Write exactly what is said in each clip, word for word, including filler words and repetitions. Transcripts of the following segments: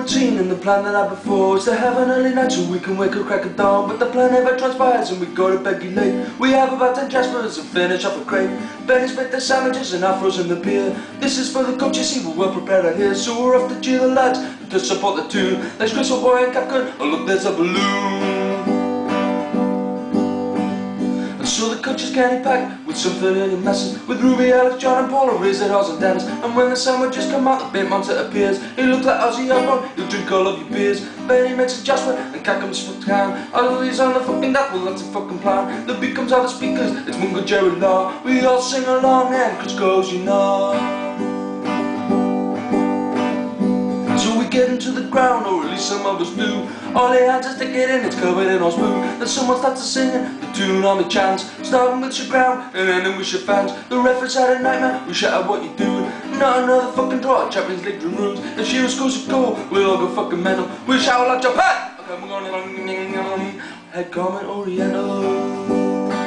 routine and the plan that I before is to have an early night so we can wake up crack of dawn. But the plan never transpires and we go to bed late. We have about ten Jaspers and finish off a crate. Benny's make the sandwiches and afros and the beer. This is for the coach, you see, we're well prepared out here. So we're off to cheer the lads and to support the tune. There's Crystal Boy and Capcom, oh look there's a balloon. So the coach is candy packed with something in your messes. With Ruby, Alex, John and Paul, Riz, Oz and Dennis. And when the sandwiches come out, the big monster appears. He looks like Ozzy Osbourne, he'll drink all of your beers. Benny makes a adjustment and Cat comes to town. Although he's on the fucking duck, well that's a fucking plan. The beat comes out of the speakers, it's Mungo Jerry Law. We all sing along and Chris goes, you know. So we get into the ground, or at least some of us do. All they had to stick it in, it's covered in our spoon. Then someone starts to singing the tune on the chants, starting with your ground and ending with your fans. The reference had a nightmare, we shout out what you doing. Not another fucking draw, Champions League drum rooms. If Shearer scores a goal, we'll all go fucking mental. We'll shout like Japan! Okay, we're going head comment Oriental.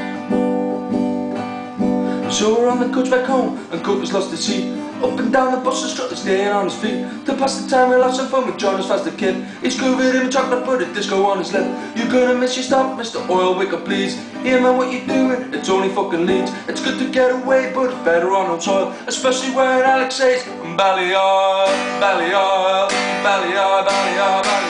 So we're on the coach back home, and Coke has lost his seat. Up and down the bus, the strut is staying on his feet. To pass the time, we'll have some fun with John as fast as a kid. He's grooving in with chocolate butter, disco on his lip. You're gonna miss your stop, Mister Oil, wake up please. Yeah man, what you doing? It's only fucking Leeds. It's good to get away, but it's better on old soil. Especially when Alex says, Ballyoil, Ballyoil, Ballyoil, Ballyoil, Ballyoil.